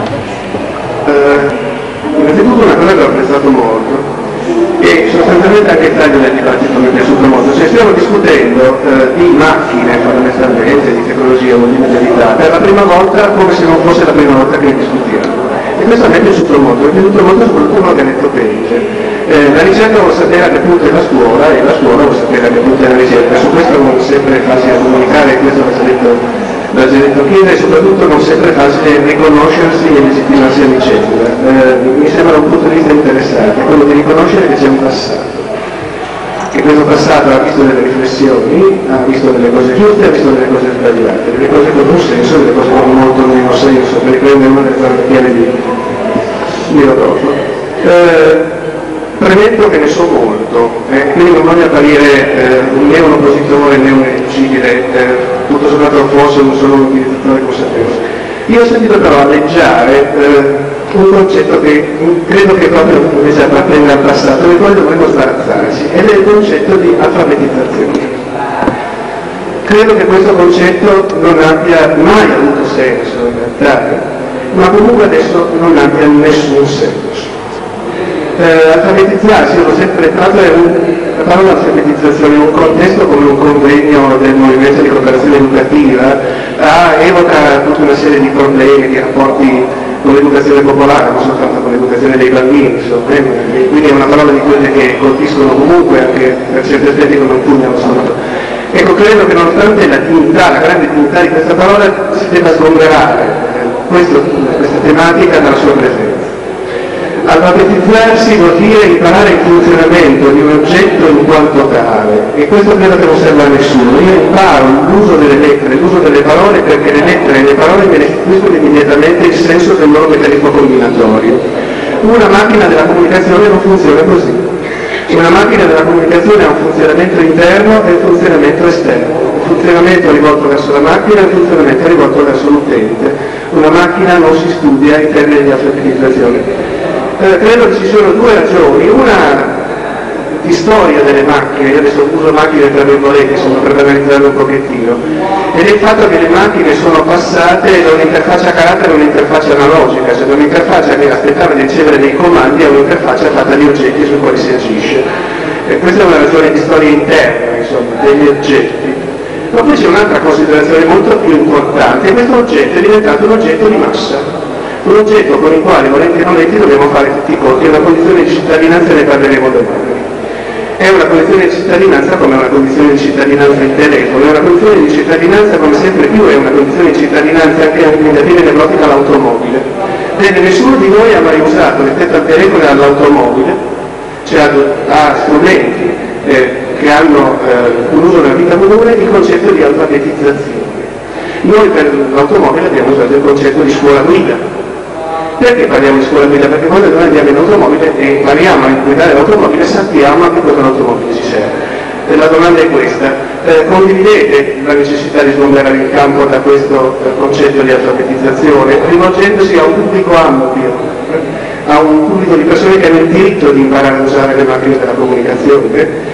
Innanzitutto una cosa che ho apprezzato molto e sostanzialmente anche il taglio del dibattito mi è piaciuto molto. Cioè, stiamo discutendo di macchine fondamentalmente, di tecnologia, multimedialità, per la prima volta come se non fosse la prima volta che ne discutiamo. E questo mi è piaciuto molto soprattutto quello che ha detto Page. La ricerca vuol sapere a che punto è la scuola e la scuola vuol sapere a che punto è la ricerca. Su questo non è sempre facile comunicare, questo l'ha già detto Chiesa, e soprattutto non sempre è facile riconoscersi e legittimarsi a vicenda. Mi sembra un punto di vista interessante, quello di riconoscere che c'è un passato. E questo passato ha visto delle riflessioni, ha visto delle cose giuste, ha visto delle cose sbagliate, delle cose con un senso, delle cose con molto meno senso, per riprendere una delle parole di Rodolfo. Premetto che ne so molto, quindi non voglio apparire né un oppositore né un irriducibile, tutto sommato forse non sono un utilizzatore consapevole. Io ho sentito però alleggiare un concetto che credo che proprio invece appartenga al passato, del quale dovremmo sbarazzarci, ed è il concetto di alfabetizzazione. Credo che questo concetto non abbia mai avuto senso in realtà, ma comunque adesso non abbia nessun senso. Alfabetizzarsi, io l'ho sempre trattato, la parola alfabetizzazione in un contesto come un convegno del movimento di cooperazione educativa evoca tutta una serie di problemi, di rapporti con l'educazione popolare, non soltanto con l'educazione dei bambini, insomma, quindi è una parola di quelle che colpiscono comunque, anche per certi aspetti come un pugno al solito. Ecco, credo che nonostante la dignità, la grande dignità di questa parola, si debba sgomberare questa tematica dalla sua presenza. Alfabetizzarsi vuol dire imparare il funzionamento di un oggetto in quanto tale, e questo credo che non serva a nessuno. Io imparo l'uso delle lettere, l'uso delle parole, perché le lettere e le parole mi restituiscono immediatamente il senso del loro meccanismo combinatorio. Una macchina della comunicazione non funziona così. Una macchina della comunicazione ha un funzionamento interno e un funzionamento esterno. Un funzionamento rivolto verso la macchina e un funzionamento rivolto verso l'utente. Una macchina non si studia in termini di alfabetizzazione. Credo che ci sono due ragioni, una di storia delle macchine, io adesso uso macchine tra virgolette, sono per analizzarlo un pochettino, ed è il fatto che le macchine sono passate da un'interfaccia a carattere a un'interfaccia analogica, cioè da un'interfaccia che aspettava di ricevere dei comandi a un'interfaccia fatta di oggetti sui quali si agisce. Questa è una ragione di storia interna, insomma, degli oggetti. Ma poi c'è un'altra considerazione molto più importante, e questo oggetto è diventato un oggetto di massa. Un oggetto con il quale, volenti o nolenti, dobbiamo fare tutti i conti. È una condizione di cittadinanza, ne parleremo domani. È una condizione di cittadinanza come una condizione di cittadinanza il telefono, è una condizione di cittadinanza come sempre più è una condizione di cittadinanza anche negativa e neurotica l'automobile. Bene, nessuno di noi ha mai usato rispetto al telefono e all'automobile, cioè a strumenti che hanno un uso nella vita comune, il concetto di alfabetizzazione. Noi per l'automobile abbiamo usato il concetto di scuola guida. Perché parliamo di scuola guida? Perché quando noi andiamo in automobile e impariamo a guidare l'automobile sappiamo a che cosa l'automobile ci serve. La domanda è questa: condividete la necessità di sgomberare il campo da questo concetto di alfabetizzazione, rivolgendosi a un pubblico ampio, a un pubblico di persone che hanno il diritto di imparare a usare le macchine della comunicazione?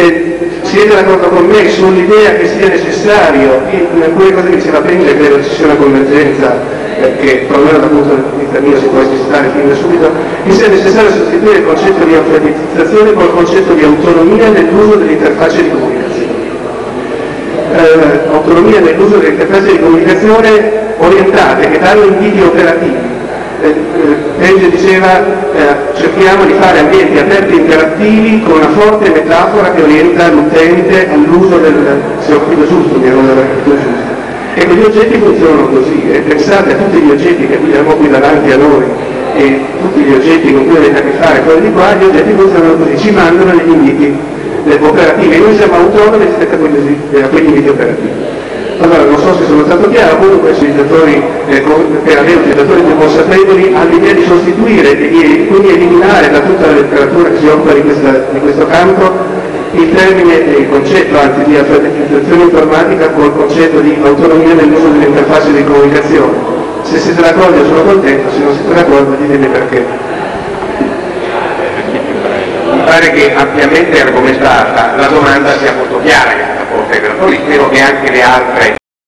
Siete d'accordo con me sull'idea che sia necessario, in alcune cose che diceva Penge credo ci sia una convergenza che perlomeno dal punto di vista mio si può esplicitare fin da subito, che sia necessario sostituire il concetto di alfabetizzazione col concetto di autonomia nell'uso delle interfacce di comunicazione. Autonomia nell'uso delle interfacce di comunicazione orientate, che danno inviti operativi. Penge diceva cerchiamo di fare ambienti aperti e interattivi con una forte metafora che orienta l'utente all'uso se ho capito giusto, mi hanno capito giusto. Ecco, gli oggetti funzionano così, pensate a tutti gli oggetti che abbiamo qui davanti a noi e tutti gli oggetti con cui avete a che fare, quelli di qua, gli oggetti funzionano così, ci mandano degli inviti operativi e noi siamo autonomi rispetto a quegli inviti operativi. Allora, non so se sono stato chiaro, comunque sui giocatori, per avere giocatori più consapevoli, all'idea di sostituire e quindi eliminare da tutta la letteratura che si occupa di questo campo il termine, il concetto anzi di alfabetizzazione informatica col concetto di autonomia nell'uso delle interfacce di comunicazione. Se siete d'accordo io sono contento, se non siete d'accordo ditemi perché. Mi pare che ampiamente argomentata la domanda sia molto chiara che è stata posta, però spero che anche le altre